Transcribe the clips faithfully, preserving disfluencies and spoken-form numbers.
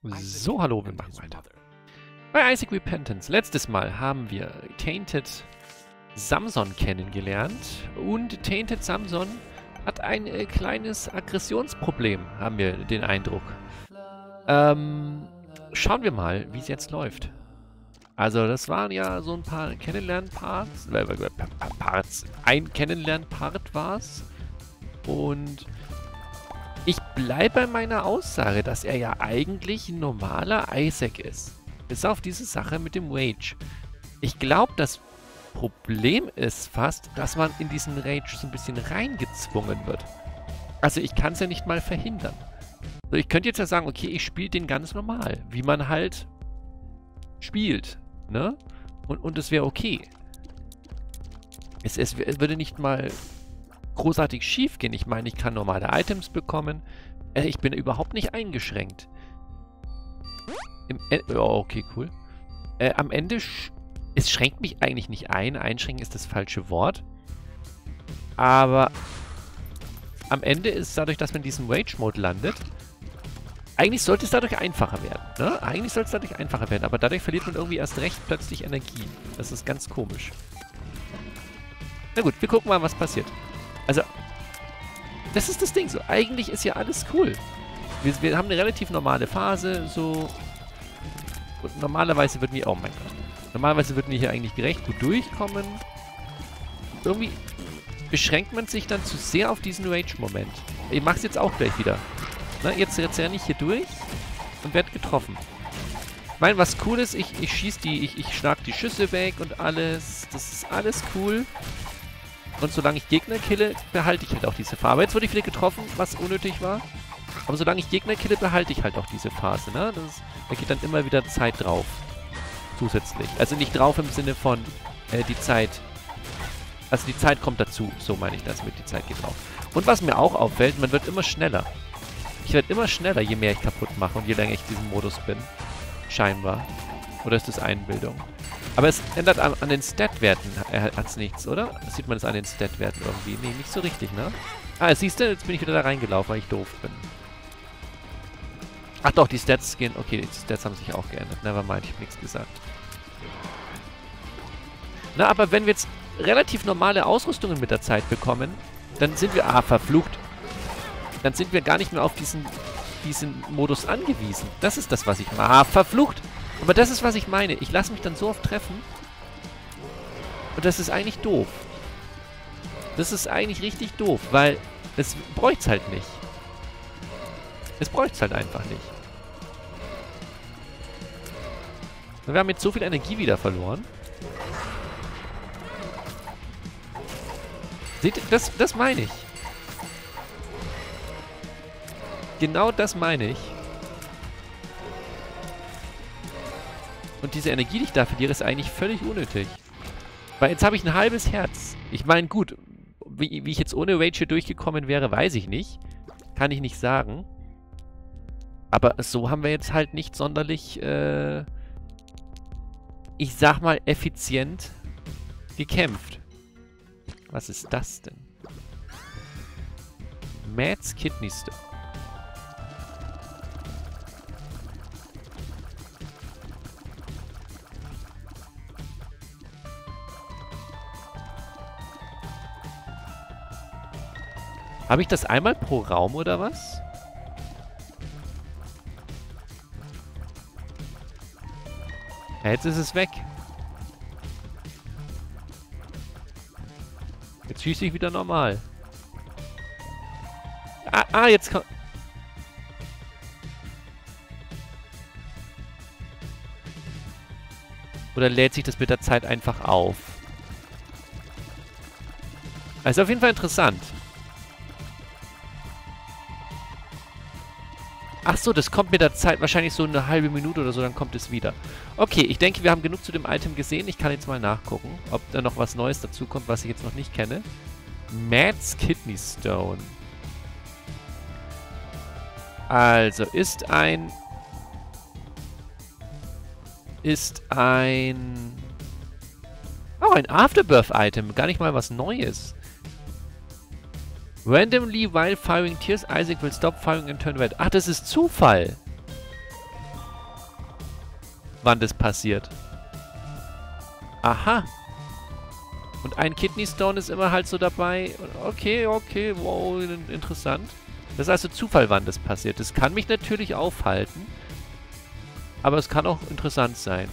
So, hallo, wir machen weiter. Bei Isaac Repentance. Letztes Mal haben wir Tainted Samson kennengelernt. Und Tainted Samson hat ein äh, kleines Aggressionsproblem, haben wir den Eindruck. Ähm, schauen wir mal, wie es jetzt läuft. Also, das waren ja so ein paar Kennenlern-Parts. Äh, Parts. Ein Kennenlern-Part war es. Und ich bleibe bei meiner Aussage, dass er ja eigentlich ein normaler Isaac ist. Bis auf diese Sache mit dem Rage. Ich glaube, das Problem ist fast, dass man in diesen Rage so ein bisschen reingezwungen wird. Also ich kann es ja nicht mal verhindern. So, ich könnte jetzt ja sagen, okay, ich spiele den ganz normal. Wie man halt spielt. Ne? Und, und es wäre okay. Es, es, es würde nicht mal großartig schief gehen. Ich meine, ich kann normale Items bekommen. Äh, ich bin überhaupt nicht eingeschränkt. Im e oh, okay, cool. Äh, am Ende, sch es schränkt mich eigentlich nicht ein. Einschränken ist das falsche Wort. Aber am Ende ist dadurch, dass man in diesem Rage-Mode landet, eigentlich sollte es dadurch einfacher werden. Ne? Eigentlich sollte es dadurch einfacher werden. Aber dadurch verliert man irgendwie erst recht plötzlich Energie. Das ist ganz komisch. Na gut, wir gucken mal, was passiert. Also, das ist das Ding so. Eigentlich ist ja alles cool. Wir, wir haben eine relativ normale Phase, so. Und normalerweise würden wir... Oh mein Gott. Normalerweise würden wir hier eigentlich gerecht gut durchkommen. Irgendwie beschränkt man sich dann zu sehr auf diesen Rage-Moment. Ich mach's jetzt auch gleich wieder. Na, jetzt, jetzt renne ich hier durch und werde getroffen. Ich meine, was cool ist, ich, ich schieße die... Ich, ich schlag die Schüsse weg und alles. Das ist alles cool. Und solange ich Gegner kille, behalte ich halt auch diese Phase. Aber jetzt wurde ich wieder getroffen, was unnötig war. Aber solange ich Gegner kille, behalte ich halt auch diese Phase, ne? Das ist, da geht dann immer wieder Zeit drauf. Zusätzlich. Also nicht drauf im Sinne von äh, die Zeit. Also die Zeit kommt dazu. So meine ich das mit, die Zeit geht drauf. Und was mir auch auffällt, man wird immer schneller. Ich werde immer schneller, je mehr ich kaputt mache und je länger ich diesen Modus bin. Scheinbar. Oder ist das Einbildung? Aber es ändert an, an den Stat-Werten äh, hat's nichts, oder? Sieht man es an den Stat-Werten irgendwie? Nee, nicht so richtig, ne? Ah, siehst du, jetzt bin ich wieder da reingelaufen, weil ich doof bin. Ach doch, die Stats gehen... Okay, die Stats haben sich auch geändert. Nevermind, ich hab nichts gesagt. Na, aber wenn wir jetzt relativ normale Ausrüstungen mit der Zeit bekommen, dann sind wir... Ah, verflucht. Dann sind wir gar nicht mehr auf diesen, diesen Modus angewiesen. Das ist das, was ich mache. Ah, verflucht! Aber das ist, was ich meine. Ich lasse mich dann so oft treffen. Und das ist eigentlich doof. Das ist eigentlich richtig doof, weil es bräuchte es halt nicht. Es bräuchte es halt einfach nicht. Wir haben jetzt so viel Energie wieder verloren. Seht ihr, das, das meine ich. Genau das meine ich. Und diese Energie, die ich da verliere, ist eigentlich völlig unnötig. Weil jetzt habe ich ein halbes Herz. Ich meine, gut, wie, wie ich jetzt ohne Rage hier durchgekommen wäre, weiß ich nicht. Kann ich nicht sagen. Aber so haben wir jetzt halt nicht sonderlich, äh, ich sag mal, effizient gekämpft. Was ist das denn? Matt's Kidney Stone. Habe ich das einmal pro Raum oder was? Ja, jetzt ist es weg. Jetzt schieße ich wieder normal. Ah, ah jetzt kommt... Oder lädt sich das mit der Zeit einfach auf? Also auf jeden Fall interessant. Ach so, das kommt mit der Zeit, wahrscheinlich so eine halbe Minute oder so, dann kommt es wieder. Okay, ich denke, wir haben genug zu dem Item gesehen. Ich kann jetzt mal nachgucken, ob da noch was Neues dazu kommt, was ich jetzt noch nicht kenne. Matt's Kidney Stone. Also, ist ein... Ist ein... Oh, ein Afterbirth-Item. Gar nicht mal was Neues. Randomly while firing tears, Isaac will stop firing and turn red. Ach, das ist Zufall. wann das passiert. Aha. Und ein Kidney Stone ist immer halt so dabei. Okay, okay, wow, interessant. Das ist also Zufall, wann das passiert. Das kann mich natürlich aufhalten. Aber es kann auch interessant sein.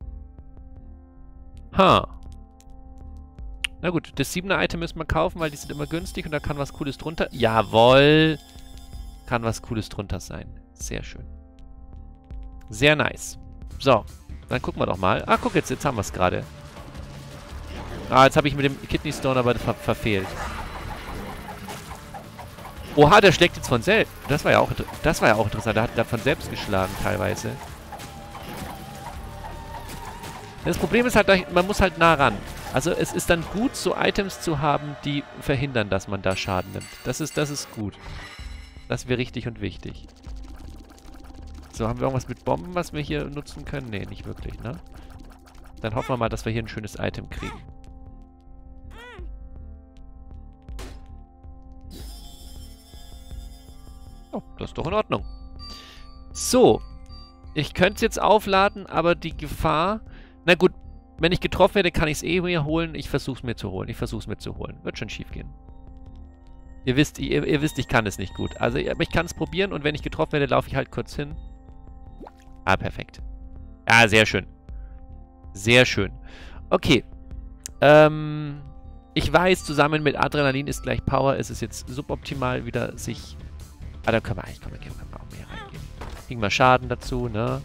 Ha. Na gut, das siebener Item müssen wir kaufen, weil die sind immer günstig und da kann was Cooles drunter. Jawohl. Kann was Cooles drunter sein. Sehr schön. Sehr nice. So, dann gucken wir doch mal. Ah, guck jetzt, jetzt haben wir es gerade. Ah, jetzt habe ich mit dem Kidney Stone aber ver verfehlt. Oha, der schlägt jetzt von selbst. Das war ja auch, das war ja auch interessant. Der hat da von selbst geschlagen teilweise. Das Problem ist halt, man muss halt nah ran. Also es ist dann gut, so Items zu haben, die verhindern, dass man da Schaden nimmt. Das ist, das ist gut. Das wäre richtig und wichtig. So, haben wir irgendwas mit Bomben, was wir hier nutzen können? Nee, nicht wirklich, ne? Dann hoffen wir mal, dass wir hier ein schönes Item kriegen. Oh, das ist doch in Ordnung. So. Ich könnte es jetzt aufladen, aber die Gefahr... Na gut, wenn ich getroffen werde, kann ich es eh mir holen. Ich versuche es mir zu holen. Ich versuche es mir zu holen. Wird schon schief gehen. Ihr wisst, ihr, ihr wisst, ich kann es nicht gut. Also, ich kann es probieren und wenn ich getroffen werde, laufe ich halt kurz hin. Ah, perfekt. Ah, sehr schön. Sehr schön. Okay. Ähm, ich weiß, zusammen mit Adrenalin ist gleich Power. Es ist jetzt suboptimal wieder sich... Ah, da können wir eigentlich können wir, können wir auch mehr reingehen. Kriegen wir Schaden dazu, ne?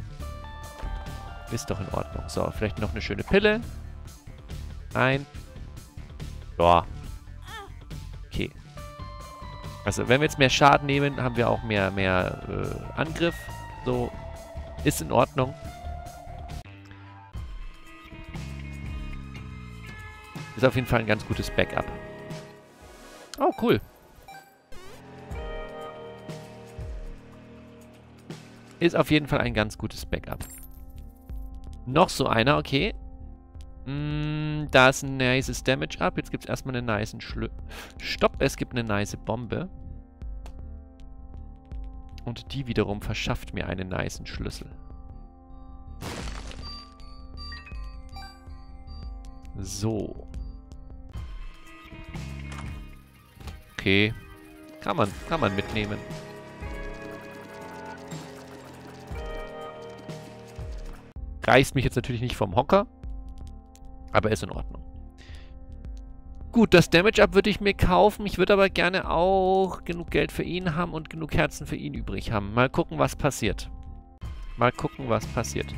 Ist doch in Ordnung. So, vielleicht noch eine schöne Pille. Ein. Ja. Okay. Also, wenn wir jetzt mehr Schaden nehmen, haben wir auch mehr, mehr äh, Angriff. So. Ist in Ordnung. Ist auf jeden Fall ein ganz gutes Backup. Oh, cool. Ist auf jeden Fall ein ganz gutes Backup. Noch so einer, okay. Mm, da ist ein nices Damage up. Jetzt gibt es erstmal einen nicen Schlü... Stopp, es gibt eine nice Bombe. Und die wiederum verschafft mir einen nicen Schlüssel. So. Okay. Kann man, kann man mitnehmen. Reißt mich jetzt natürlich nicht vom Hocker. Aber ist in Ordnung. Gut, das Damage-Up würde ich mir kaufen. Ich würde aber gerne auch genug Geld für ihn haben und genug Herzen für ihn übrig haben. Mal gucken, was passiert. Mal gucken, was passiert.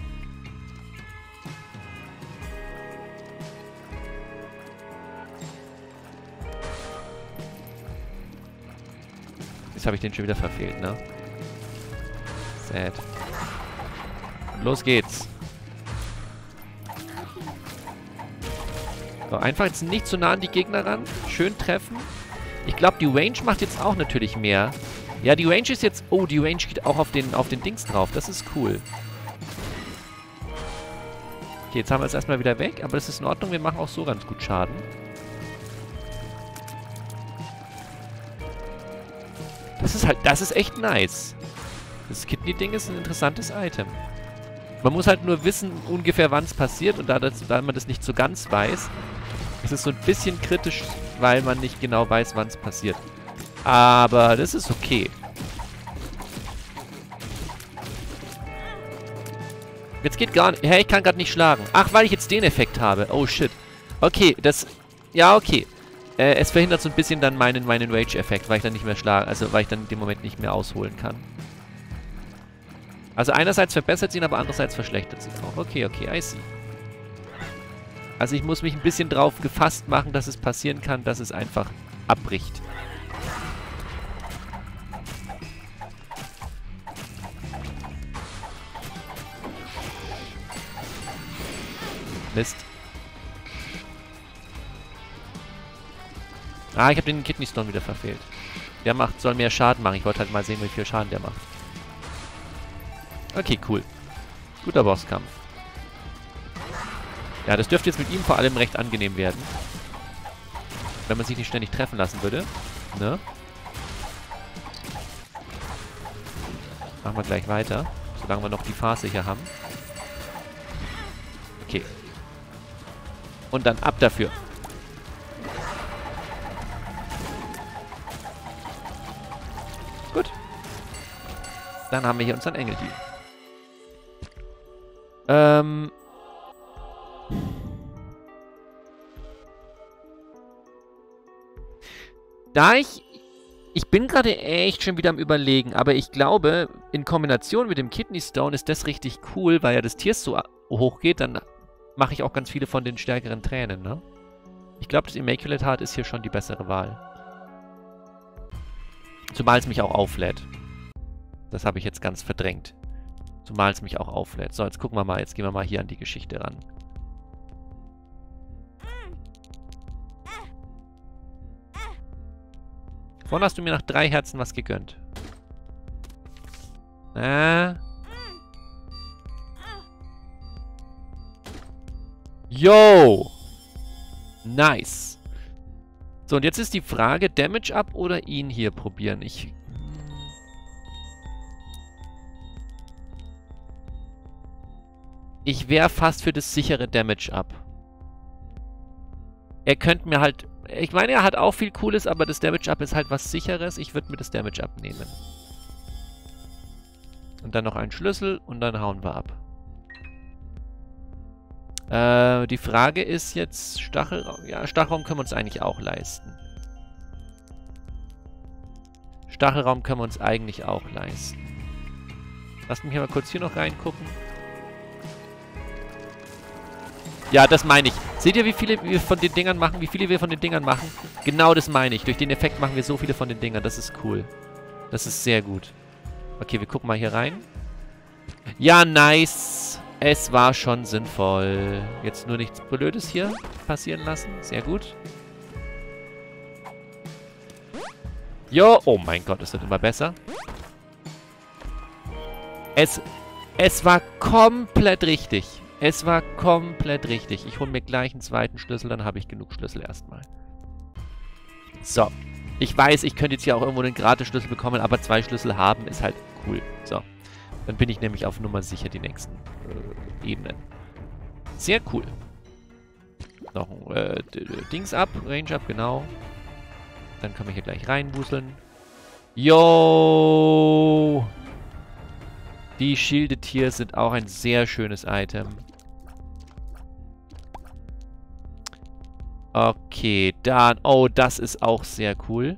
Jetzt habe ich den schon wieder verfehlt, ne? Sad. Los geht's. So, einfach jetzt nicht zu nah an die Gegner ran. Schön treffen. Ich glaube, die Range macht jetzt auch natürlich mehr. Ja, die Range ist jetzt... Oh, die Range geht auch auf den, auf den Dings drauf. Das ist cool. Okay, jetzt haben wir es erstmal wieder weg. Aber das ist in Ordnung. Wir machen auch so ganz gut Schaden. Das ist halt... Das ist echt nice. Das Kidney-Ding ist ein interessantes Item. Man muss halt nur wissen, ungefähr wann es passiert. Und da, das, da man das nicht so ganz weiß, ist es so ein bisschen kritisch, weil man nicht genau weiß, wann es passiert. Aber das ist okay. Jetzt geht gar nicht... Hä, ich kann gerade nicht schlagen. Ach, weil ich jetzt den Effekt habe. Oh, shit. Okay, das... Ja, okay. Äh, es verhindert so ein bisschen dann meinen, meinen Rage-Effekt, weil ich dann nicht mehr schlage. Also, weil ich dann in dem Moment nicht mehr ausholen kann. Also einerseits verbessert sie ihn, aber andererseits verschlechtert sie ihn auch. Okay, okay, I see. Also ich muss mich ein bisschen drauf gefasst machen, dass es passieren kann, dass es einfach abbricht. Mist. Ah, ich habe den Kidney Stone wieder verfehlt. Der macht, soll mehr Schaden machen. Ich wollte halt mal sehen, wie viel Schaden der macht. Okay, cool. Guter Bosskampf. Ja, das dürfte jetzt mit ihm vor allem recht angenehm werden. Wenn man sich nicht ständig treffen lassen würde. Ne? Machen wir gleich weiter. Solange wir noch die Phase hier haben. Okay. Und dann ab dafür. Gut. Dann haben wir hier unseren Engeldeal. Ähm... Da ich... Ich bin gerade echt schon wieder am Überlegen, aber ich glaube, in Kombination mit dem Kidney Stone ist das richtig cool, weil ja das Tier so hoch geht, dann mache ich auch ganz viele von den stärkeren Tränen, ne? Ich glaube, das Immaculate Heart ist hier schon die bessere Wahl. Zumal es mich auch auflädt. Das habe ich jetzt ganz verdrängt. Zumal es mich auch auflädt. So, jetzt gucken wir mal, jetzt gehen wir mal hier an die Geschichte ran. Vorhin hast du mir nach drei Herzen was gegönnt. Äh. Yo! Nice. So, und jetzt ist die Frage, Damage Up oder ihn hier probieren. Ich... Ich wäre fast für das sichere Damage Up. Er könnte mir halt... Ich meine, er hat auch viel Cooles, aber das Damage Up ist halt was Sicheres. Ich würde mir das Damage Up nehmen. Und dann noch einen Schlüssel und dann hauen wir ab. Äh, die Frage ist jetzt Stachelraum. Ja, Stachelraum können wir uns eigentlich auch leisten. Stachelraum können wir uns eigentlich auch leisten. Lass mich mal kurz hier noch reingucken. Ja, das meine ich. Seht ihr, wie viele wir von den Dingern machen? Wie viele wir von den Dingern machen? Genau das meine ich. Durch den Effekt machen wir so viele von den Dingern. Das ist cool. Das ist sehr gut. Okay, wir gucken mal hier rein. Ja, nice. Es war schon sinnvoll. Jetzt nur nichts Blödes hier passieren lassen. Sehr gut. Jo, oh mein Gott, es wird immer besser. Es, es war komplett richtig. Es war komplett richtig. Ich hole mir gleich einen zweiten Schlüssel, dann habe ich genug Schlüssel erstmal. So. Ich weiß, ich könnte jetzt hier auch irgendwo einen Gratis-Schlüssel bekommen, aber zwei Schlüssel haben ist halt cool. So. Dann bin ich nämlich auf Nummer sicher die nächsten äh, Ebenen. Sehr cool. Noch ein äh, Dings ab, Range ab, genau. Dann können wir hier gleich reinwuseln. Yo! Die Shielded Tier sind auch ein sehr schönes Item. Okay, dann... Oh, das ist auch sehr cool.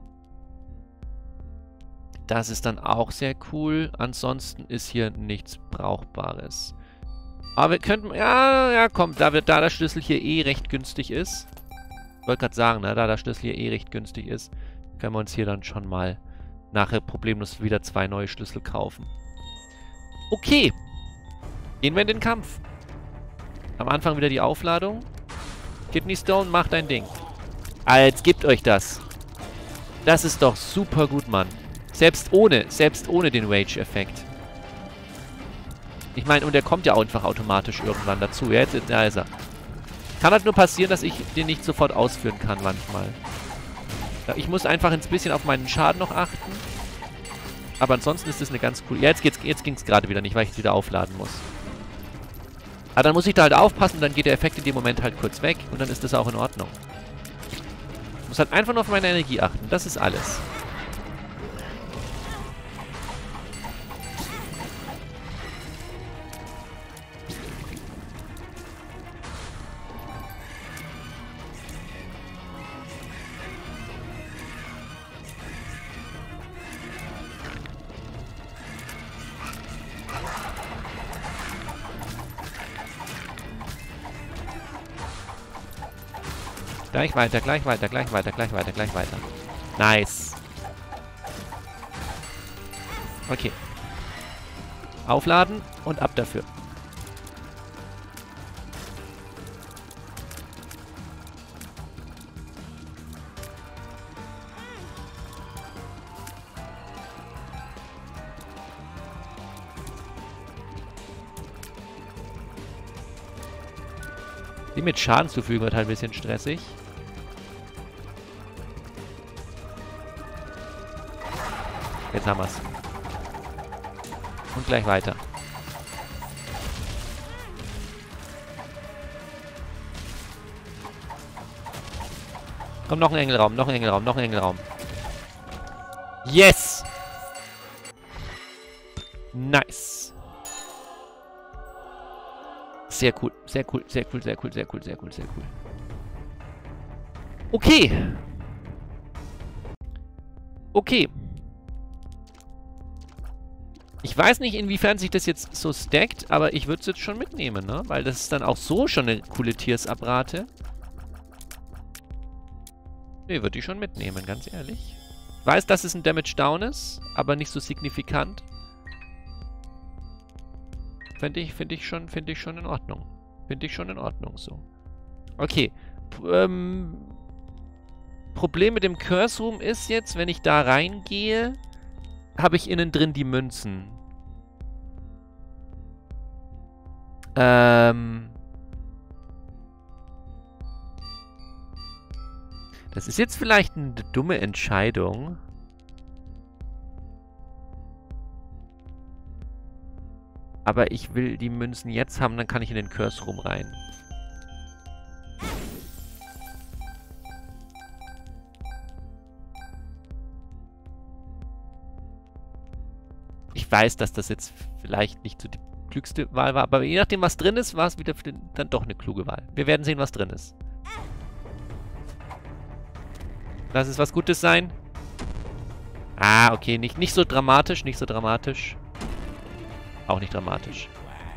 Das ist dann auch sehr cool. Ansonsten ist hier nichts Brauchbares. Aber wir könnten... Ja, ja, komm, da, wir, da der Schlüssel hier eh recht günstig ist. Ich wollte gerade sagen, ne, da der Schlüssel hier eh recht günstig ist, können wir uns hier dann schon mal nachher problemlos wieder zwei neue Schlüssel kaufen. Okay. Gehen wir in den Kampf. Am Anfang wieder die Aufladung. Kidney Stone, macht dein Ding. Als gebt euch das. Das ist doch super gut, Mann. Selbst ohne, selbst ohne den Rage-Effekt. Ich meine, und der kommt ja auch einfach automatisch irgendwann dazu. Ja, jetzt, da ist er. Kann halt nur passieren, dass ich den nicht sofort ausführen kann manchmal. Ja, ich muss einfach ein bisschen auf meinen Schaden noch achten. Aber ansonsten ist das eine ganz coole... Ja, jetzt, geht's, jetzt ging es gerade wieder nicht, weil ich es wieder aufladen muss. Aber dann muss ich da halt aufpassen, dann geht der Effekt in dem Moment halt kurz weg und dann ist das auch in Ordnung. Ich muss halt einfach nur auf meine Energie achten. Das ist alles. Gleich weiter, gleich weiter, gleich weiter, gleich weiter, gleich weiter. Nice. Okay. Aufladen und ab dafür. Die mit Schaden zufügen wird halt ein bisschen stressig. Jetzt haben wir's. Und gleich weiter. Komm, noch ein Engelraum, noch ein Engelraum, noch ein Engelraum. Yes! Nice. Sehr cool, sehr cool, sehr cool, sehr cool, sehr cool, sehr cool, sehr cool. Okay. Okay. Ich weiß nicht, inwiefern sich das jetzt so stackt, aber ich würde es jetzt schon mitnehmen, ne? Weil das ist dann auch so schon eine coole Tiers-Abrate. Ne, würde ich schon mitnehmen, ganz ehrlich. Ich weiß, dass es ein Damage Down ist, aber nicht so signifikant. Finde ich, finde ich schon, finde ich schon in Ordnung. Finde ich schon in Ordnung so. Okay. P ähm, Problem mit dem Curse Room ist jetzt, wenn ich da reingehe, habe ich innen drin die Münzen. Ähm. Das ist jetzt vielleicht eine dumme Entscheidung. Aber ich will die Münzen jetzt haben, dann kann ich in den Curse Room rein. Ich weiß, dass das jetzt vielleicht nicht so die klügste Wahl war, aber je nachdem, was drin ist, war es wieder für den, dann doch eine kluge Wahl. Wir werden sehen, was drin ist. Lass es was Gutes sein. Ah, okay, nicht, nicht so dramatisch, nicht so dramatisch. Auch nicht dramatisch.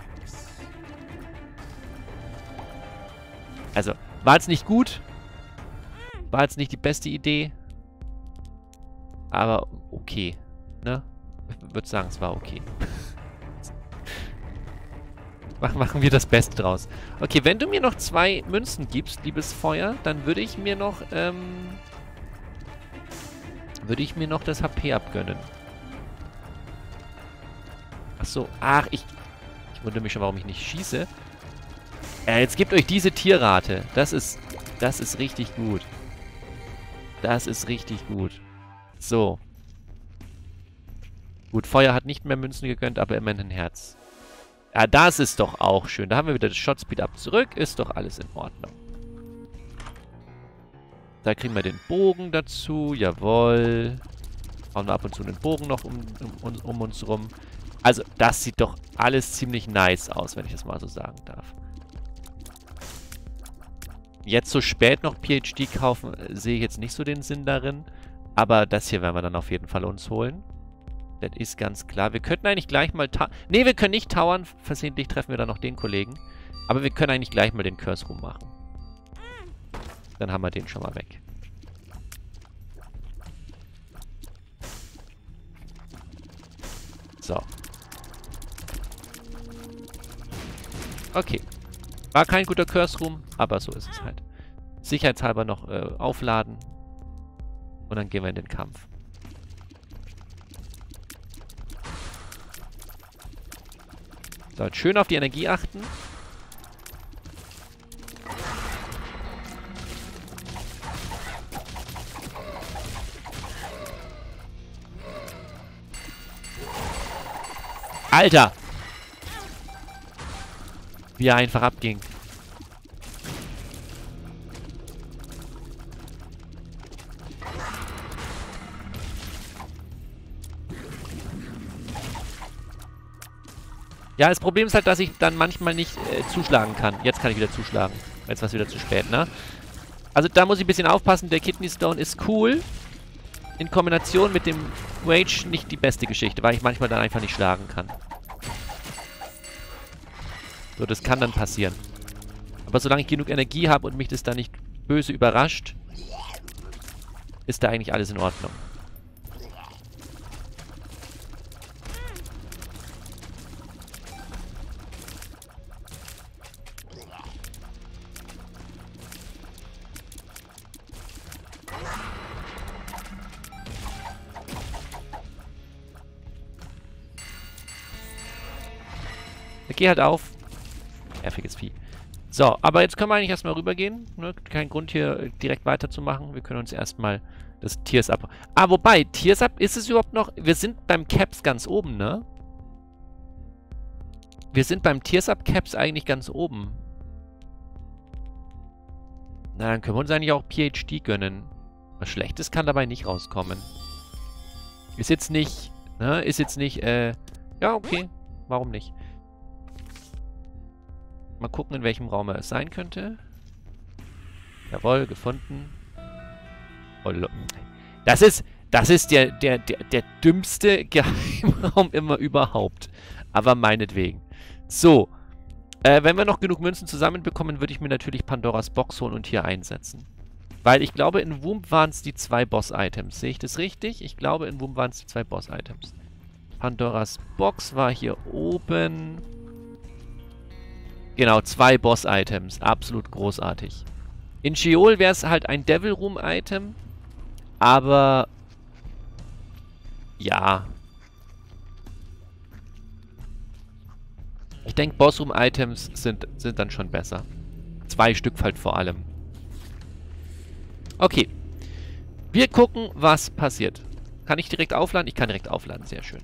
Also, war jetzt nicht gut. War jetzt nicht die beste Idee. Aber okay, ne? Ich würde sagen, es war okay. Machen wir das Beste draus. Okay, wenn du mir noch zwei Münzen gibst, liebes Feuer, dann würde ich mir noch, ähm... würde ich mir noch das H P abgönnen. Ach so, ach, ich... Ich wundere mich schon, warum ich nicht schieße. Äh, jetzt gebt euch diese Tierrate. Das ist... Das ist richtig gut. Das ist richtig gut. So. Gut, Feuer hat nicht mehr Münzen gegönnt, aber immerhin ein Herz. Ja, das ist doch auch schön. Da haben wir wieder das Shotspeed up zurück. Ist doch alles in Ordnung. Da kriegen wir den Bogen dazu. Jawohl. Hauen wir ab und zu einen Bogen noch um, um, um uns rum. Also, das sieht doch alles ziemlich nice aus, wenn ich das mal so sagen darf. Jetzt so spät noch P H D kaufen, sehe ich jetzt nicht so den Sinn darin. Aber das hier werden wir dann auf jeden Fall uns holen. Das ist ganz klar. Wir könnten eigentlich gleich mal... Ne, wir können nicht towern. Versehentlich treffen wir dann noch den Kollegen. Aber wir können eigentlich gleich mal den Curse Room machen. Dann haben wir den schon mal weg. So. Okay. War kein guter Curse Room, aber so ist es halt. Sicherheitshalber noch äh, aufladen. Und dann gehen wir in den Kampf. So, jetzt schön auf die Energie achten. Alter! Wie er einfach abging. Ja, das Problem ist halt, dass ich dann manchmal nicht äh, zuschlagen kann. Jetzt kann ich wieder zuschlagen. Jetzt war es wieder zu spät, ne? Also da muss ich ein bisschen aufpassen. Der Kidney Stone ist cool. In Kombination mit dem Rage nicht die beste Geschichte, weil ich manchmal dann einfach nicht schlagen kann. So, das kann dann passieren. Aber solange ich genug Energie habe und mich das dann nicht böse überrascht, ist da eigentlich alles in Ordnung. Geh halt auf. Nerviges Vieh. So, aber jetzt können wir eigentlich erstmal rübergehen. Ne? Kein Grund hier direkt weiterzumachen. Wir können uns erstmal das Tiers Up... Ah, wobei, Tiers Up ist es überhaupt noch... Wir sind beim Caps ganz oben, ne? Wir sind beim Tiers Up Caps eigentlich ganz oben. Na, dann können wir uns eigentlich auch P H D gönnen. Was Schlechtes kann dabei nicht rauskommen. Ist jetzt nicht, ne, ist jetzt nicht, äh, ja, okay. Warum nicht? Mal gucken, in welchem Raum er es sein könnte. Jawohl, gefunden. Oh, das ist, das ist der, der, der, der dümmste Geheimraum immer überhaupt. Aber meinetwegen. So. Äh, wenn wir noch genug Münzen zusammenbekommen, würde ich mir natürlich Pandoras Box holen und hier einsetzen. Weil ich glaube, in Wump waren es die zwei Boss-Items. Sehe ich das richtig? Ich glaube, in Wump waren es die zwei Boss-Items. Pandoras Box war hier oben. Genau, zwei Boss-Items. Absolut großartig. In Sheol wäre es halt ein Devil Room-Item. Aber... ja. Ich denke, Boss-Room-Items sind, sind dann schon besser. Zwei Stück halt vor allem. Okay. Wir gucken, was passiert. Kann ich direkt aufladen? Ich kann direkt aufladen. Sehr schön.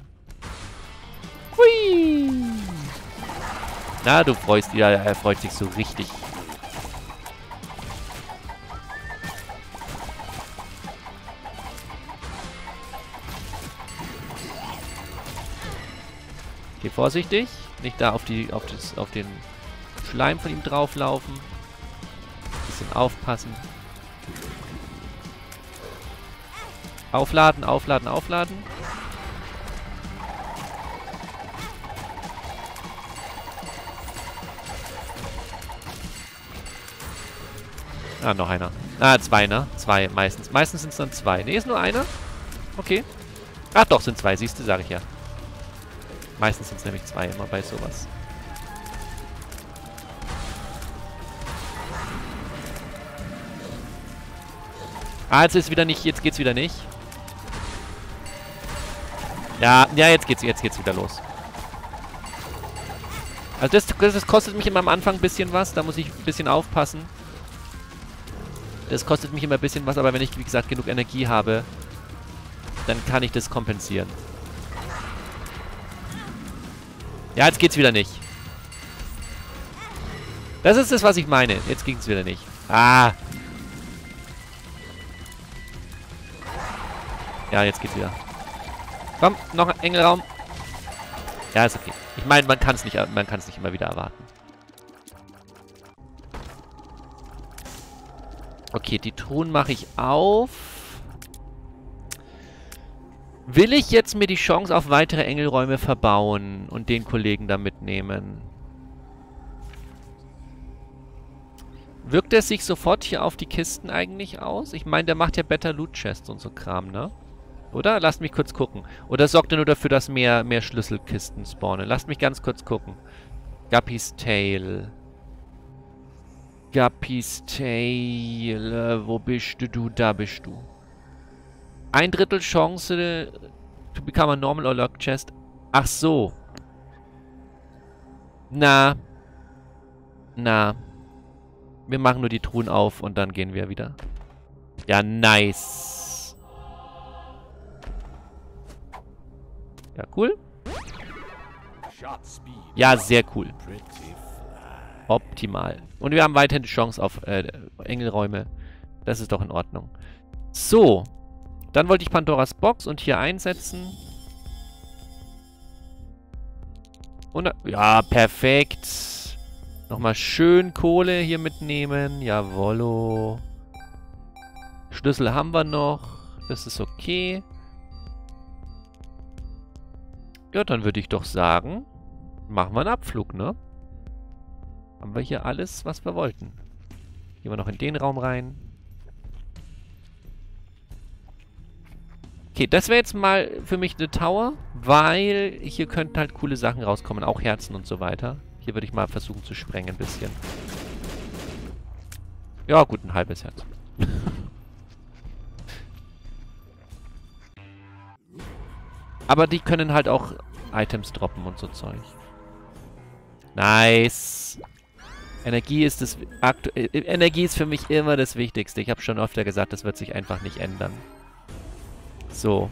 Hui! Na, du freust dich. Ja, er freut sich so richtig. Okay, vorsichtig. Nicht da auf, die, auf, das, auf den Schleim von ihm drauflaufen. Bisschen aufpassen. Aufladen, aufladen, aufladen. Ah, noch einer. Ah, zwei, ne? Zwei meistens. Meistens sind es dann zwei. Ne, ist nur einer. Okay. Ach doch, sind zwei. Siehst du, sag ich ja. Meistens sind es nämlich zwei immer bei sowas. Ah, jetzt ist wieder nicht. Jetzt geht's wieder nicht. Ja, ja, jetzt geht's, jetzt geht's wieder los. Also das, das kostet mich immer am Anfang ein bisschen was. Da muss ich ein bisschen aufpassen. Das kostet mich immer ein bisschen was, aber wenn ich, wie gesagt, genug Energie habe, dann kann ich das kompensieren. Ja, jetzt geht's wieder nicht. Das ist das, was ich meine. Jetzt ging's wieder nicht. Ah. Ja, jetzt geht's wieder. Komm, noch ein Engelraum. Ja, ist okay. Ich meine, man kann es nicht, man kann es nicht immer wieder erwarten. Okay, die Truhen mache ich auf. Will ich jetzt mir die Chance auf weitere Engelräume verbauen und den Kollegen da mitnehmen? Wirkt er sich sofort hier auf die Kisten eigentlich aus? Ich meine, der macht ja Better Loot Chests und so Kram, ne? Oder? Lasst mich kurz gucken. Oder sorgt er nur dafür, dass mehr, mehr Schlüsselkisten spawnen? Lasst mich ganz kurz gucken. Guppy's Tail. Guppy's Tail. Äh, wo bist du? du? Da bist du. Ein Drittel Chance to become a normal or locked chest. Ach so. Na. Na. Wir machen nur die Truhen auf und dann gehen wir wieder. Ja, nice. Ja, cool. Ja, sehr cool. Optimal. Und wir haben weiterhin die Chance auf äh, Engelräume. Das ist doch in Ordnung. So. Dann wollte ich Pandoras Box und hier einsetzen. Und, ja, perfekt. Nochmal schön Kohle hier mitnehmen. Jawollo. Schlüssel haben wir noch. Das ist okay. Ja, dann würde ich doch sagen, machen wir einen Abflug, ne? Haben wir hier alles, was wir wollten. Gehen wir noch in den Raum rein. Okay, das wäre jetzt mal für mich eine Tower, weil hier könnten halt coole Sachen rauskommen, auch Herzen und so weiter. Hier würde ich mal versuchen zu sprengen ein bisschen. Ja, gut, ein halbes Herz. Aber die können halt auch Items droppen und so Zeug. Nice. Energie ist das aktu Energie ist für mich immer das Wichtigste. Ich habe schon öfter gesagt, das wird sich einfach nicht ändern. So.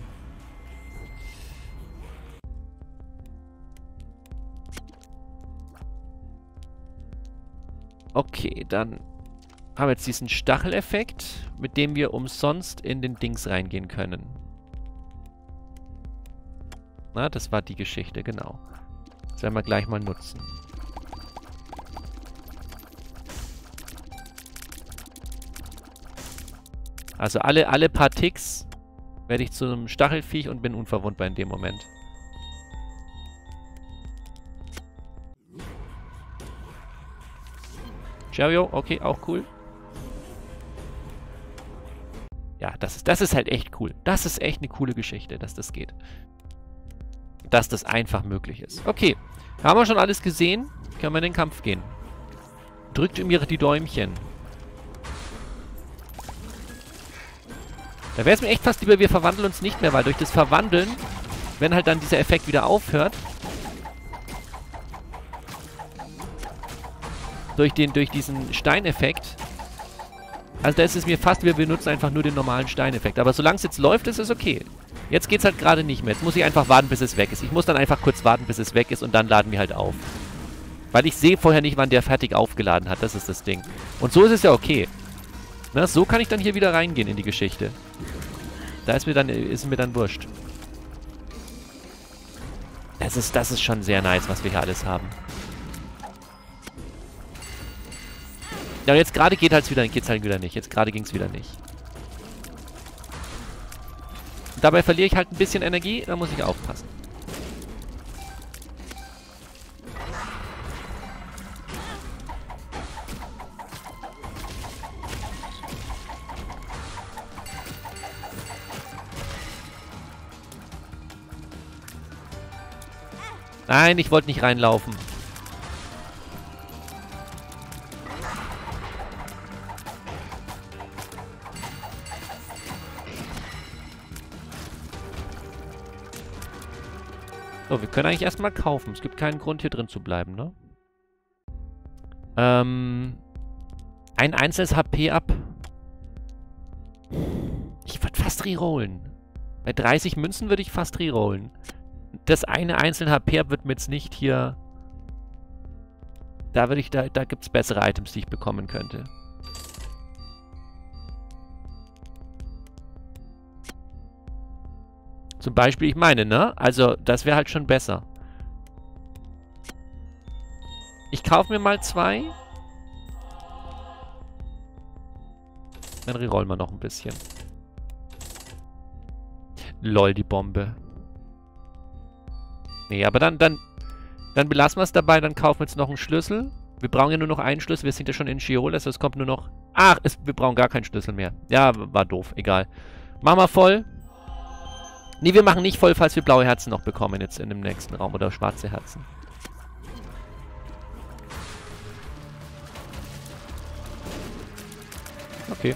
Okay, dann haben jetzt diesen Stacheleffekt, mit dem wir umsonst in den Dings reingehen können. Na, das war die Geschichte, genau. Das werden wir gleich mal nutzen. Also alle, alle paar Ticks werde ich zu einem Stachelviech und bin unverwundbar in dem Moment. Cheerio, okay, auch cool. Ja, das ist, das ist halt echt cool. Das ist echt eine coole Geschichte, dass das geht. Dass das einfach möglich ist. Okay, haben wir schon alles gesehen? Können wir in den Kampf gehen. Drückt mir die Däumchen. Da wäre es mir echt fast lieber, wir verwandeln uns nicht mehr, weil durch das Verwandeln, wenn halt dann dieser Effekt wieder aufhört, durch, den, durch diesen Steineffekt, also da ist es mir fast, wir benutzen einfach nur den normalen Steineffekt. Aber solange es jetzt läuft, ist es okay. Jetzt geht es halt gerade nicht mehr. Jetzt muss ich einfach warten, bis es weg ist. Ich muss dann einfach kurz warten, bis es weg ist und dann laden wir halt auf. Weil ich sehe vorher nicht, wann der fertig aufgeladen hat. Das ist das Ding. Und so ist es ja okay. Na, so kann ich dann hier wieder reingehen in die Geschichte. Da ist mir dann, ist mir dann wurscht. Das ist, das ist schon sehr nice, was wir hier alles haben. Ja, jetzt gerade geht halt wieder, geht's halt wieder nicht. Jetzt gerade ging es wieder nicht. Und dabei verliere ich halt ein bisschen Energie, da muss ich aufpassen. Nein, ich wollte nicht reinlaufen. So, wir können eigentlich erstmal kaufen. Es gibt keinen Grund, hier drin zu bleiben, ne? Ähm... Ein einzelnes H P ab. Ich würde fast rerollen. Bei dreißig Münzen würde ich fast rerollen. Das eine einzelne H P ab wird mir jetzt nicht hier... Da würde ich, da, da gibt es bessere Items, die ich bekommen könnte. Zum Beispiel, ich meine, ne? Also, das wäre halt schon besser. Ich kaufe mir mal zwei. Dann rerollen wir noch ein bisschen. Lol, die Bombe. Nee, aber dann, dann, dann belassen wir es dabei. Dann kaufen wir jetzt noch einen Schlüssel. Wir brauchen ja nur noch einen Schlüssel. Wir sind ja schon in Sheol, also es kommt nur noch... Ach, es, wir brauchen gar keinen Schlüssel mehr. Ja, war doof. Egal. Machen wir voll. Nee, wir machen nicht voll, falls wir blaue Herzen noch bekommen jetzt in dem nächsten Raum. Oder schwarze Herzen. Okay.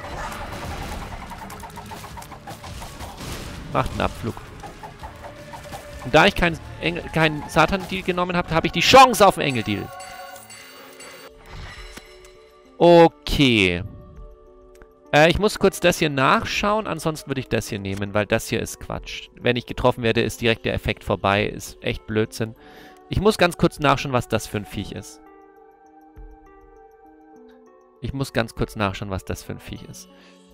Macht einen Abflug. Und da ich keinen kein Satan-Deal genommen habe, habe ich die Chance auf den Engel-Deal. Okay. Äh, ich muss kurz das hier nachschauen, ansonsten würde ich das hier nehmen, weil das hier ist Quatsch. Wenn ich getroffen werde, ist direkt der Effekt vorbei. Ist echt Blödsinn. Ich muss ganz kurz nachschauen, was das für ein Viech ist. Ich muss ganz kurz nachschauen, was das für ein Viech ist.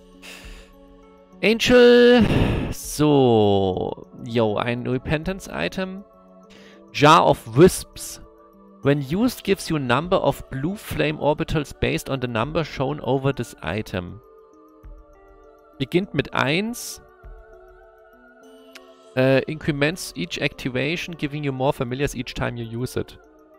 Angel. So. Yo, ein Repentance-Item. Jar of Wisps. When used, gives you a number of blue flame orbitals based on the number shown over this item. Beginnt mit eins. Uh, increments each activation, giving you more familiars each time you use it.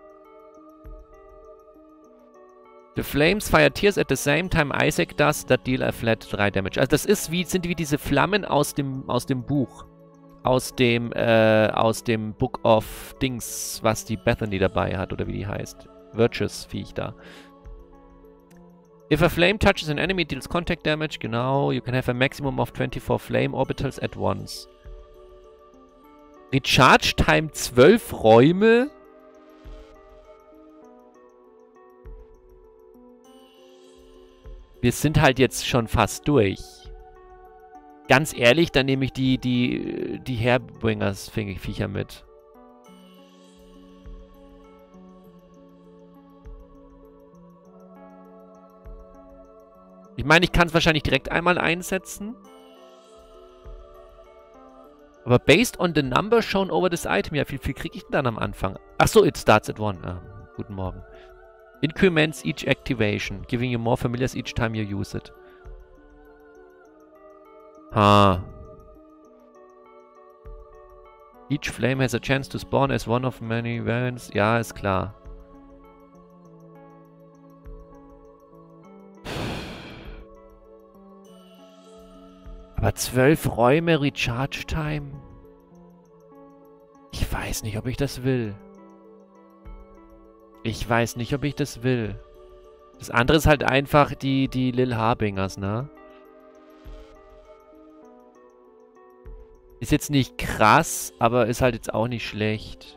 The flames fire tears at the same time Isaac does that deal a flat drei Damage. Also das ist wie, sind wie diese Flammen aus dem, aus dem Buch. Aus dem, äh, aus dem Book of Dings, was die Bethany dabei hat, oder wie die heißt. Virtuous-Viech da. If a flame touches an enemy, deals contact damage. Genau, you can have a maximum of twenty-four flame orbitals at once. Recharge Time zwölf Räume. Wir sind halt jetzt schon fast durch. Ganz ehrlich, dann nehme ich die, die, die Hairbringers-Viecher mit. Ich meine, ich kann es wahrscheinlich direkt einmal einsetzen. Aber based on the number shown over this item. Ja, wie viel kriege ich denn dann am Anfang? Achso, it starts at one. Ah, guten Morgen. Increments each activation, giving you more familiars each time you use it. Ha. Each flame has a chance to spawn as one of many variants. Ja, ist klar. Aber zwölf Räume Recharge Time? Ich weiß nicht, ob ich das will. Ich weiß nicht, ob ich das will. Das andere ist halt einfach die, die Lil Harbingers, ne? Ist jetzt nicht krass, aber ist halt jetzt auch nicht schlecht.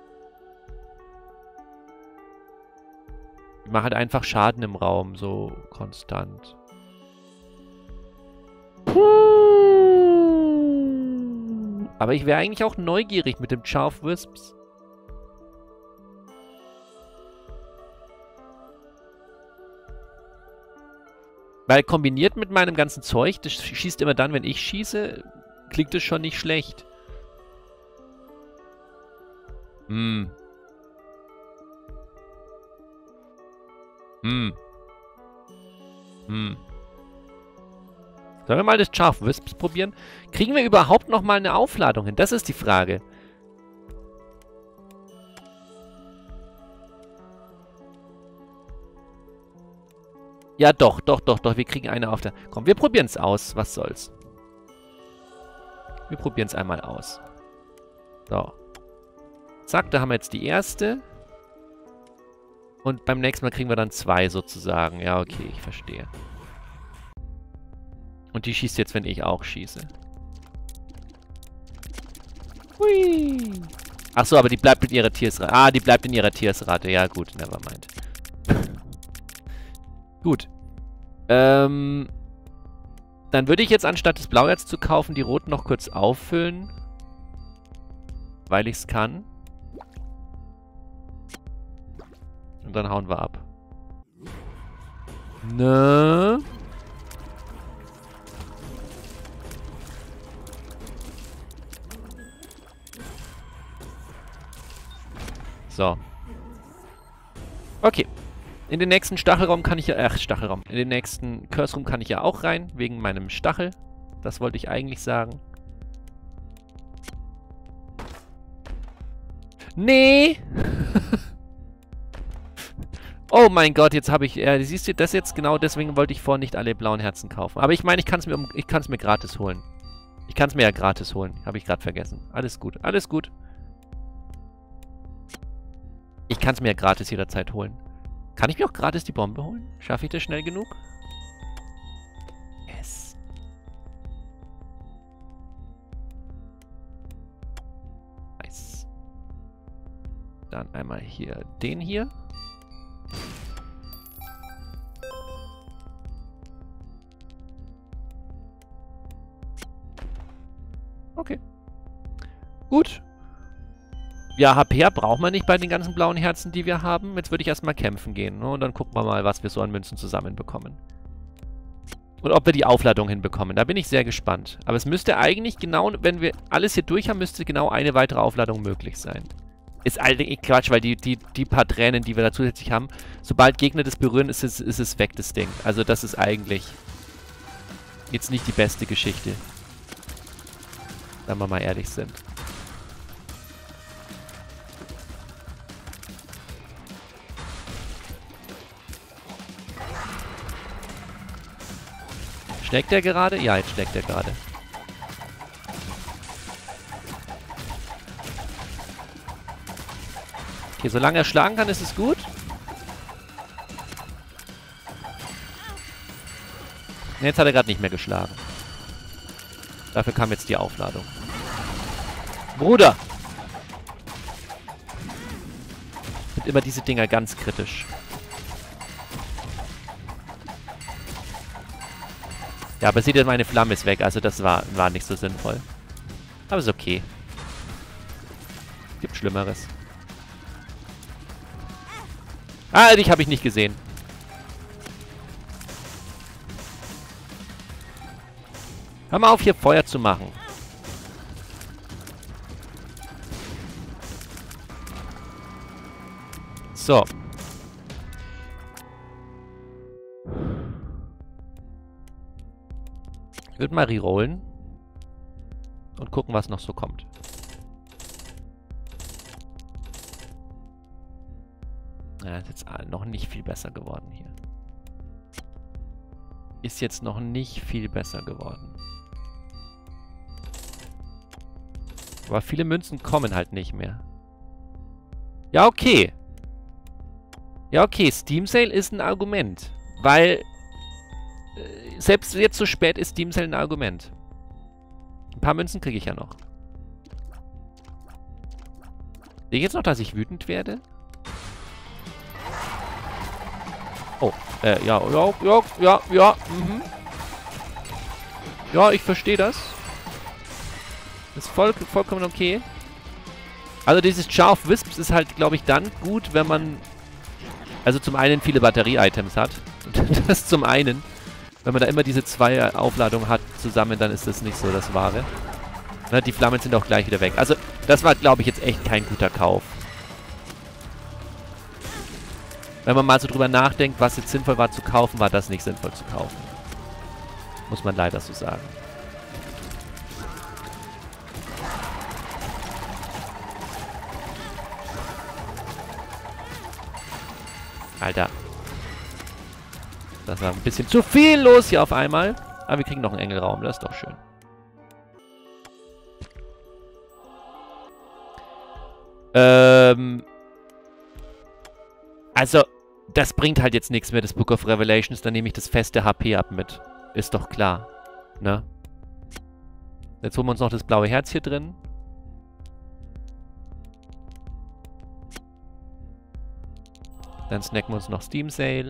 Ich mache halt einfach Schaden im Raum, so konstant. Aber ich wäre eigentlich auch neugierig mit dem Jar of Wisps. Weil kombiniert mit meinem ganzen Zeug, das schießt immer dann, wenn ich schieße, klingt das schon nicht schlecht. Hm. Hm. Hm. Sollen wir mal das Jar of Wisps probieren? Kriegen wir überhaupt noch mal eine Aufladung hin? Das ist die Frage. Ja, doch, doch, doch, doch. Wir kriegen eine Aufladung. Komm, wir probieren es aus. Was soll's? Wir probieren es einmal aus. So. Zack, da haben wir jetzt die erste. Und beim nächsten Mal kriegen wir dann zwei sozusagen. Ja, okay, ich verstehe. Und die schießt jetzt, wenn ich auch schieße. Hui. Achso, aber die bleibt in ihrer Tiersrate. Ah, die bleibt in ihrer Tiersrate. Ja, gut, nevermind. Gut. Ähm, dann würde ich jetzt, anstatt das Blauerz zu kaufen, die roten noch kurz auffüllen. Weil ich es kann. Und dann hauen wir ab. Ne? So. Okay. In den nächsten Stachelraum kann ich ja... Ach, Stachelraum. In den nächsten Curse Room kann ich ja auch rein, wegen meinem Stachel. Das wollte ich eigentlich sagen. Nee! Oh mein Gott, jetzt habe ich... Äh, siehst du, das jetzt genau deswegen wollte ich vorhin nicht alle blauen Herzen kaufen. Aber ich meine, ich kann es mir, um, ich kann's mir gratis holen. Ich kann es mir ja gratis holen. Habe ich gerade vergessen. Alles gut, alles gut. Ich kann es mir ja gratis jederzeit holen. Kann ich mir auch gratis die Bombe holen? Schaffe ich das schnell genug? Yes. Nice. Dann einmal hier den hier. Okay. Gut. Ja, H P braucht man nicht bei den ganzen blauen Herzen, die wir haben. Jetzt würde ich erstmal kämpfen gehen. Ne? Und dann gucken wir mal, was wir so an Münzen zusammenbekommen. Und ob wir die Aufladung hinbekommen. Da bin ich sehr gespannt. Aber es müsste eigentlich genau, wenn wir alles hier durch haben, müsste genau eine weitere Aufladung möglich sein. Ist eigentlich Quatsch, weil die, die, die paar Tränen, die wir da zusätzlich haben, sobald Gegner das berühren, ist es, ist es weg, das Ding. Also das ist eigentlich jetzt nicht die beste Geschichte. Wenn wir mal ehrlich sind. Schlägt der gerade? Ja, jetzt schlägt der gerade. Okay, solange er schlagen kann, ist es gut. Jetzt hat er gerade nicht mehr geschlagen. Dafür kam jetzt die Aufladung. Bruder! Sind immer diese Dinger ganz kritisch. Ja, aber seht ihr, meine Flamme ist weg. Also das war, war nicht so sinnvoll. Aber ist okay. Gibt Schlimmeres. Ah, dich habe ich nicht gesehen. Hör mal auf, hier Feuer zu machen. So. Ich würde mal rerollen. Und gucken, was noch so kommt. Ja, ist jetzt noch nicht viel besser geworden hier. Ist jetzt noch nicht viel besser geworden. Aber viele Münzen kommen halt nicht mehr. Ja, okay. Ja, okay. Steam Sale ist ein Argument. Weil äh, selbst jetzt so spät ist Steam Sale ein Argument. Ein paar Münzen kriege ich ja noch. Sehe ich jetzt noch, dass ich wütend werde? Oh, äh, ja, ja, ja, ja, ja, mhm. Ja, ich verstehe das. Ist voll, vollkommen okay. Also dieses Jar of Wisps ist halt, glaube ich, dann gut, wenn man also zum einen viele Batterie-Items hat. Und das zum einen. Wenn man da immer diese zwei Aufladungen hat zusammen, dann ist das nicht so das Wahre. Na, die Flammen sind auch gleich wieder weg. Also, das war, glaube ich, jetzt echt kein guter Kauf. Wenn man mal so drüber nachdenkt, was jetzt sinnvoll war zu kaufen, war das nicht sinnvoll zu kaufen. Muss man leider so sagen. Alter. Das war ein bisschen zu viel los hier auf einmal. Aber wir kriegen noch einen Engelraum, das ist doch schön. Ähm. Also, das bringt halt jetzt nichts mehr, das Book of Revelations. Dann nehme ich das feste H P ab mit. Ist doch klar. Ne? Jetzt holen wir uns noch das blaue Herz hier drin. Dann snacken wir uns noch Steam Sale.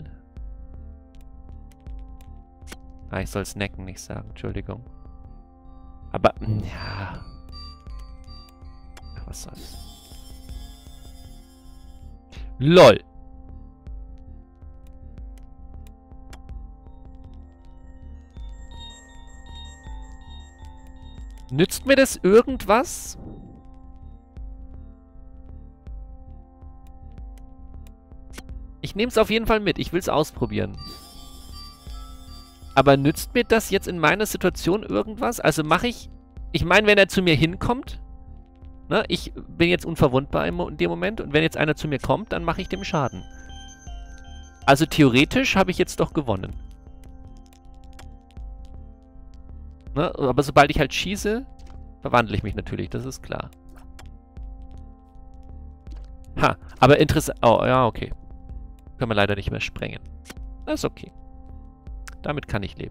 Ah, ich soll snacken, nicht sagen. Entschuldigung. Aber, ja. Ach, was soll's. LOL. Nützt mir das irgendwas? Ich nehme es auf jeden Fall mit. Ich will es ausprobieren. Aber nützt mir das jetzt in meiner Situation irgendwas? Also mache ich... Ich meine, wenn er zu mir hinkommt... Ne, ich bin jetzt unverwundbar in dem Moment. Und wenn jetzt einer zu mir kommt, dann mache ich dem Schaden. Also theoretisch habe ich jetzt doch gewonnen. Ne, aber sobald ich halt schieße, verwandle ich mich natürlich. Das ist klar. Ha, aber interessant... Oh, ja, okay. Können wir leider nicht mehr sprengen. Das ist okay. Damit kann ich leben.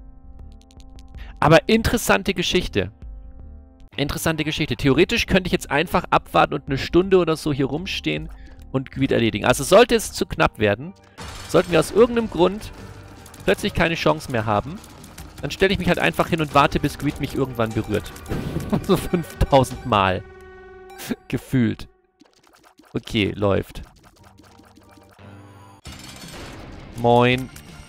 Aber interessante Geschichte. Interessante Geschichte. Theoretisch könnte ich jetzt einfach abwarten und eine Stunde oder so hier rumstehen und Greed erledigen. Also sollte es zu knapp werden, sollten wir aus irgendeinem Grund plötzlich keine Chance mehr haben, dann stelle ich mich halt einfach hin und warte, bis Greed mich irgendwann berührt. So fünftausend Mal. Gefühlt. Okay, läuft. Moin.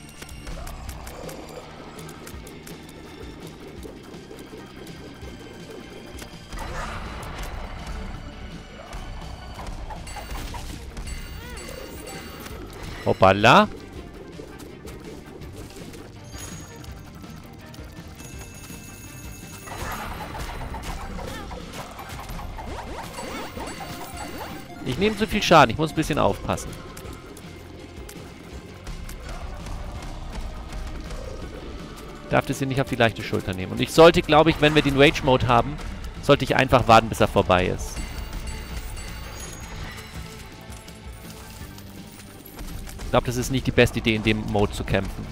Hoppala. Ich nehme zu viel Schaden. Ich muss ein bisschen aufpassen. Darf das hier nicht auf die leichte Schulter nehmen. Und ich sollte, glaube ich, wenn wir den Rage-Mode haben, sollte ich einfach warten, bis er vorbei ist. Ich glaube, das ist nicht die beste Idee, in dem Mode zu kämpfen.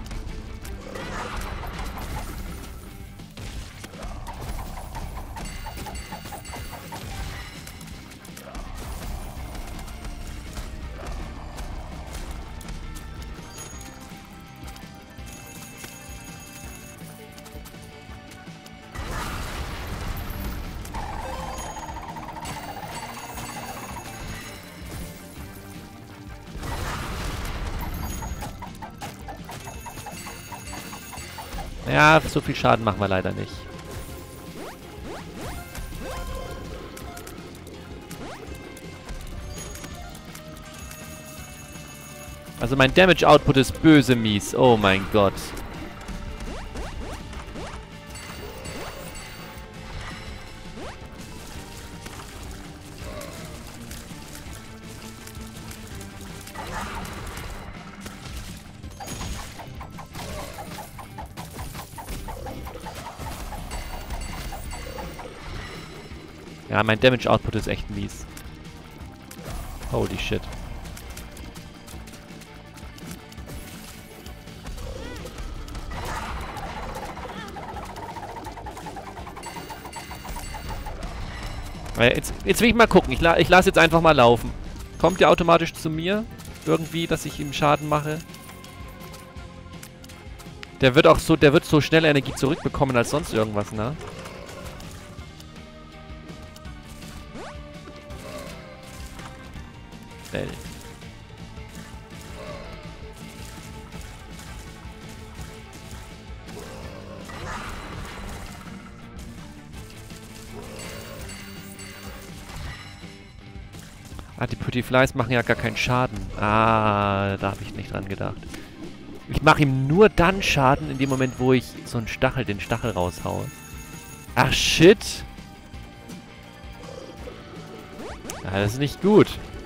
Ja, so viel Schaden machen wir leider nicht. Also mein Damage Output ist böse mies. Oh mein Gott. Ja, mein Damage Output ist echt mies. Holy shit. Jetzt, jetzt will ich mal gucken. Ich, la ich lasse jetzt einfach mal laufen. Kommt der automatisch zu mir? Irgendwie, dass ich ihm Schaden mache? Der wird auch so, der wird so schnell Energie zurückbekommen als sonst irgendwas, ne? Bell. Ah, die Pretty Flies machen ja gar keinen Schaden. Ah, da habe ich nicht dran gedacht. Ich mache ihm nur dann Schaden in dem Moment, wo ich so einen Stachel, den Stachel raushaue. Ach, shit. Ja, das ist nicht gut.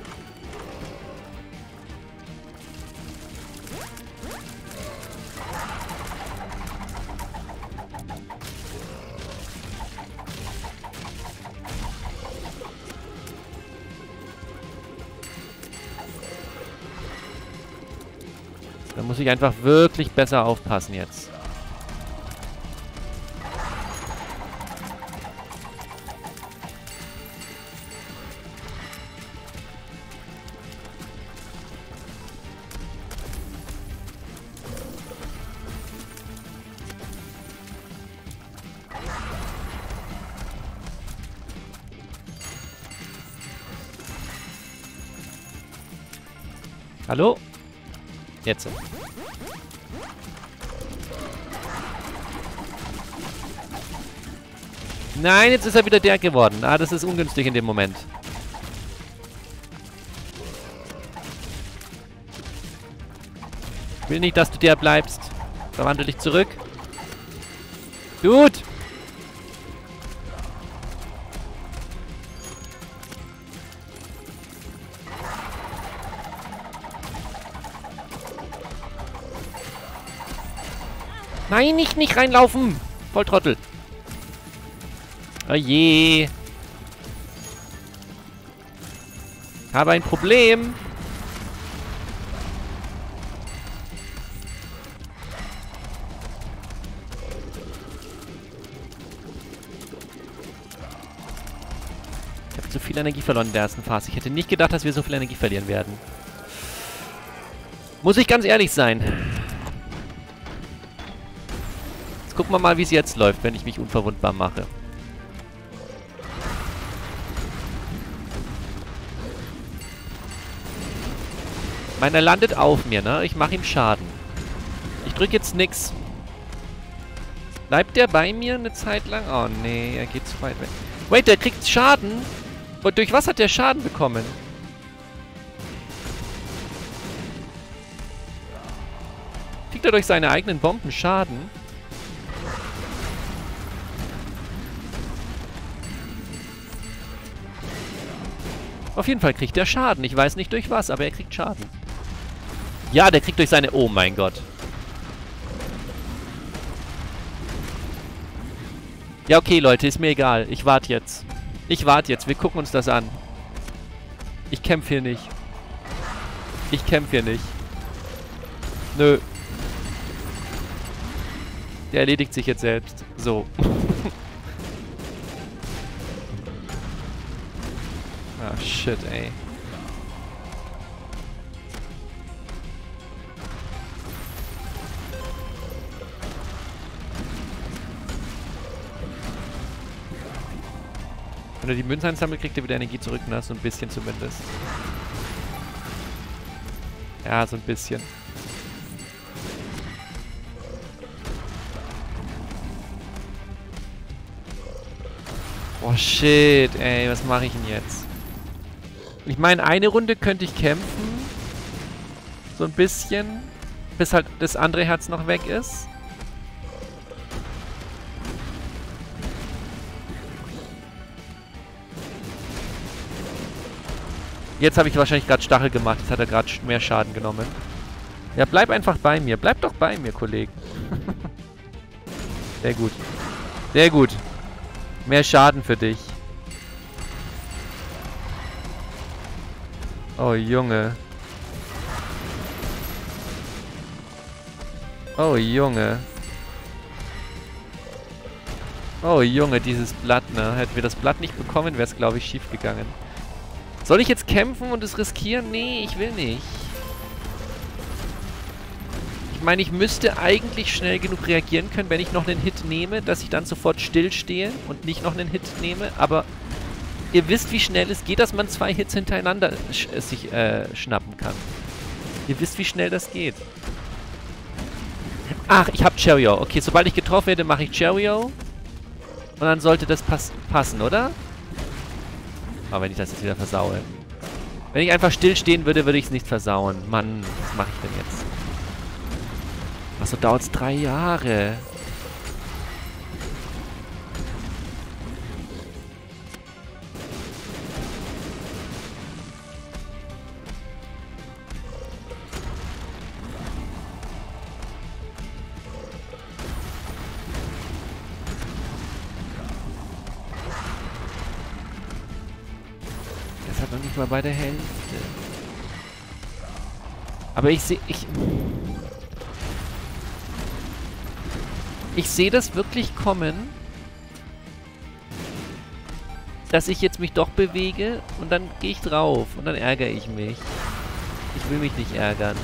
Da muss ich einfach wirklich besser aufpassen jetzt. Hallo? Jetzt. Nein, jetzt ist er wieder der geworden. Ah, das ist ungünstig in dem Moment. Ich will nicht, dass du der bleibst. Verwandle dich zurück. Dude! Nein, nicht, nicht reinlaufen! Volltrottel. Oh je. Habe ein Problem. Ich habe zu viel Energie verloren in der ersten Phase. Ich hätte nicht gedacht, dass wir so viel Energie verlieren werden. Muss ich ganz ehrlich sein. Gucken wir mal, wie es jetzt läuft, wenn ich mich unverwundbar mache. Meiner landet auf mir, ne? Ich mache ihm Schaden. Ich drücke jetzt nix. Bleibt der bei mir eine Zeit lang? Oh, nee, er geht zu weit weg. Wait, der kriegt Schaden? Und durch was hat der Schaden bekommen? Kriegt er durch seine eigenen Bomben Schaden? Auf jeden Fall kriegt er Schaden. Ich weiß nicht durch was, aber er kriegt Schaden. Ja, der kriegt durch seine... Oh mein Gott. Ja, okay, Leute, ist mir egal. Ich warte jetzt. Ich warte jetzt. Wir gucken uns das an. Ich kämpfe hier nicht. Ich kämpfe hier nicht. Nö. Der erledigt sich jetzt selbst. So. Ah, shit, ey. Wenn er die Münzen einsammelt, kriegt er wieder Energie zurück, ne? So ein bisschen zumindest. Ja, so ein bisschen. Oh shit, ey, was mache ich denn jetzt? Ich meine, eine Runde könnte ich kämpfen. So ein bisschen. Bis halt das andere Herz noch weg ist. Jetzt habe ich wahrscheinlich gerade Stachel gemacht. Jetzt hat er gerade mehr Schaden genommen. Ja, bleib einfach bei mir. Bleib doch bei mir, Kollegen. Sehr gut. Sehr gut. Mehr Schaden für dich. Oh, Junge. Oh, Junge. Oh, Junge, dieses Blatt, ne? Hätten wir das Blatt nicht bekommen, wäre es, glaube ich, schief gegangen. Soll ich jetzt kämpfen und es riskieren? Nee, ich will nicht. Ich meine, ich müsste eigentlich schnell genug reagieren können, wenn ich noch einen Hit nehme, dass ich dann sofort stillstehe und nicht noch einen Hit nehme. Aber ihr wisst, wie schnell es geht, dass man zwei Hits hintereinander sch sich äh, schnappen kann. Ihr wisst, wie schnell das geht. Ach, ich habe Cheerio. Okay, sobald ich getroffen werde, mache ich Cheerio. Und dann sollte das pass passen, oder? Aber wenn ich das jetzt wieder versaue. Wenn ich einfach stillstehen würde, würde ich es nicht versauen. Mann, was mache ich denn jetzt? Achso, dauert es drei Jahre. Das hat noch nicht mal bei der Hälfte. Aber ich sehe... Ich... Ich sehe das wirklich kommen, dass ich jetzt mich doch bewege und dann gehe ich drauf und dann ärgere ich mich. Ich will mich nicht ärgern.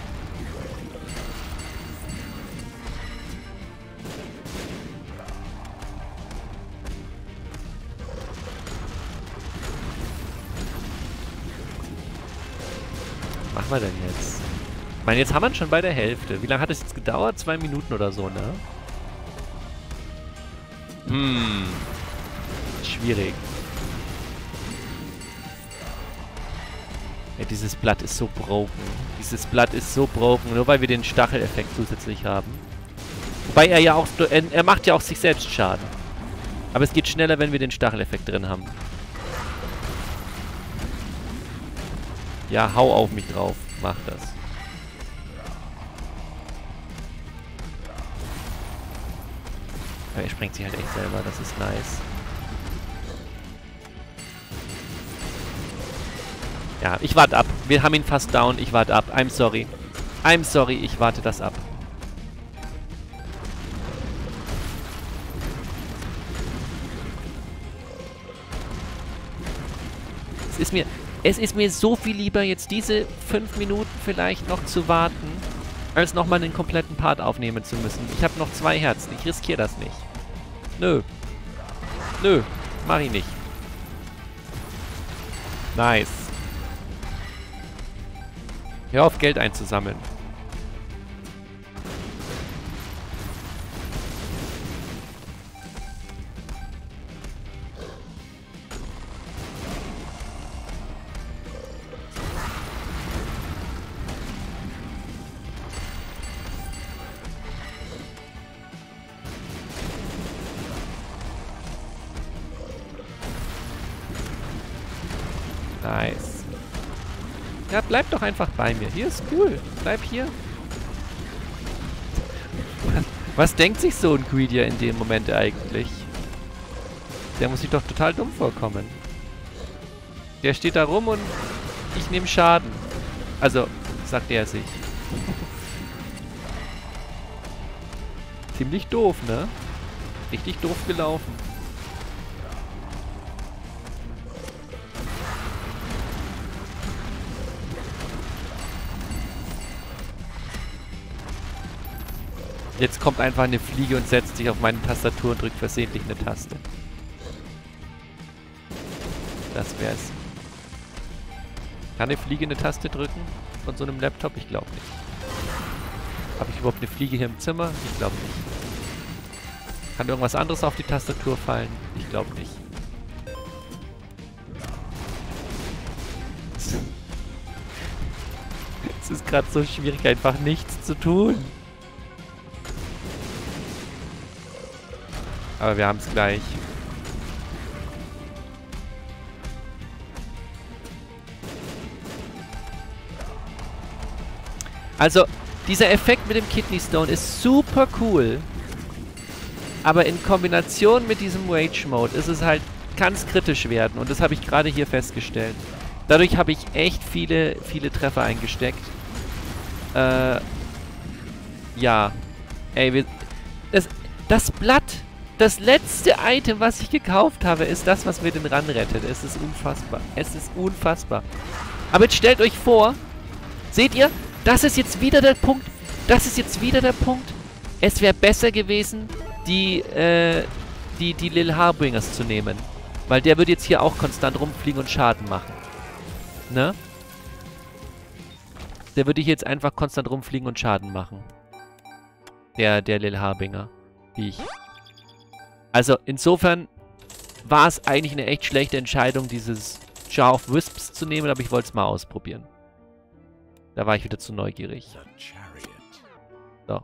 Was machen wir denn jetzt? Ich meine, jetzt haben wir ihn schon bei der Hälfte. Wie lange hat es jetzt gedauert? Zwei Minuten oder so, ne? Hm. Schwierig. Ja, dieses Blatt ist so broken. Dieses Blatt ist so broken, nur weil wir den Stacheleffekt zusätzlich haben. Wobei er ja auch... Er, er macht ja auch sich selbst Schaden. Aber es geht schneller, wenn wir den Stacheleffekt drin haben. Ja, hau auf mich drauf. Mach das. Aber er sprengt sich halt echt selber, das ist nice. Ja, ich warte ab. Wir haben ihn fast down, ich warte ab. I'm sorry. I'm sorry, ich warte das ab. Es ist mir... Es ist mir so viel lieber, jetzt diese fünf Minuten vielleicht noch zu warten, als nochmal einen kompletten Part aufnehmen zu müssen. Ich habe noch zwei Herzen. Ich riskiere das nicht. Nö. Nö. Mach ich nicht. Nice. Hör auf, Geld einzusammeln. Nice. Ja, bleib doch einfach bei mir. Hier ist cool. Bleib hier. Was, was denkt sich so ein Greedier in dem Moment eigentlich? Der muss sich doch total dumm vorkommen. Der steht da rum und ich nehme Schaden. Also, sagt er sich. Ziemlich doof, ne? Richtig doof gelaufen. Jetzt kommt einfach eine Fliege und setzt sich auf meine Tastatur und drückt versehentlich eine Taste. Das wär's. Kann eine Fliege eine Taste drücken von so einem Laptop? Ich glaube nicht. Habe ich überhaupt eine Fliege hier im Zimmer? Ich glaube nicht. Kann irgendwas anderes auf die Tastatur fallen? Ich glaube nicht. Es ist gerade so schwierig, einfach nichts zu tun. Aber wir haben es gleich. Also, dieser Effekt mit dem Kidney Stone ist super cool. Aber in Kombination mit diesem Rage Mode ist es halt, kann es kritisch werden. Und das habe ich gerade hier festgestellt. Dadurch habe ich echt viele, viele Treffer eingesteckt. Äh, ja. Ey, wir, das, das Blatt, das letzte Item, was ich gekauft habe, ist das, was mir den Run rettet. Es ist unfassbar. Es ist unfassbar. Aber jetzt stellt euch vor, seht ihr, das ist jetzt wieder der Punkt, das ist jetzt wieder der Punkt. Es wäre besser gewesen, die, äh, die, die Lil Harbingers zu nehmen. Weil der würde jetzt hier auch konstant rumfliegen und Schaden machen. Ne? Der würde hier jetzt einfach konstant rumfliegen und Schaden machen. Der, der Lil Harbinger. Wie ich. Also, insofern war es eigentlich eine echt schlechte Entscheidung, dieses Jar of Wisps zu nehmen, aber ich wollte es mal ausprobieren. Da war ich wieder zu neugierig. So.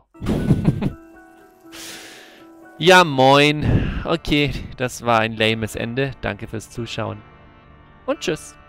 Ja, moin. Okay, das war ein lames Ende. Danke fürs Zuschauen. Und tschüss.